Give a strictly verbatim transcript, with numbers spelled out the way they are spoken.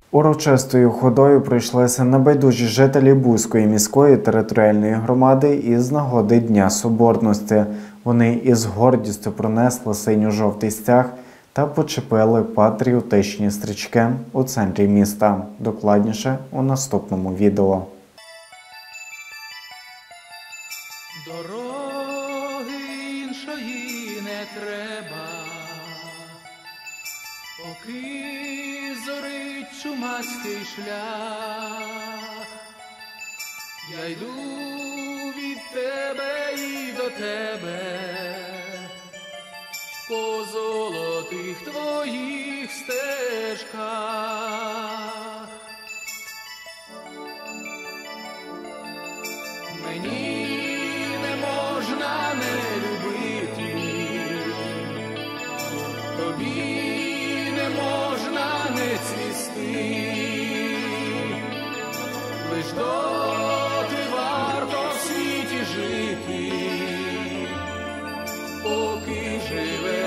Урочистою ходою пройшлися небайдужі жителі Буської міської територіальної громади із нагоди Дня Соборності. Вони із гордістю пронесли синьо-жовтий стяг та почепили патріотичні стрічки у центрі міста. Докладніше у наступному відео. Дороги іншої не треба, поки зорить чумацький шлях. Я йду від тебе і до тебе, по золотих твоїх стежках. Мені не можна не любити, тобі не можна не цвісти, лиш доти варто в світі жити, поки живе